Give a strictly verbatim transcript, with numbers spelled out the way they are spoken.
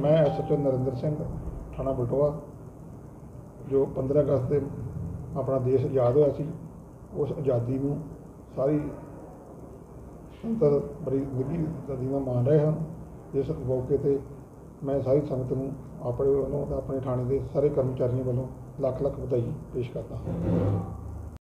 मैं S H O Narinder Singh थाना बलटोआ जो पंद्रह अगस्त से अपना देश आज़ाद होया सी, उस आज़ादी में सारी संगत बड़ी निघी सदी में मान रहे हैं। इस मौके पर मैं सारी संगत को अपने वालों अपने थाने के सारे कर्मचारियों वालों लख लख बधाई पेश करता हाँ।